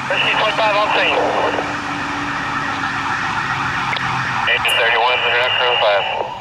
Rescue 25 on scene. 1831 is the direct 05.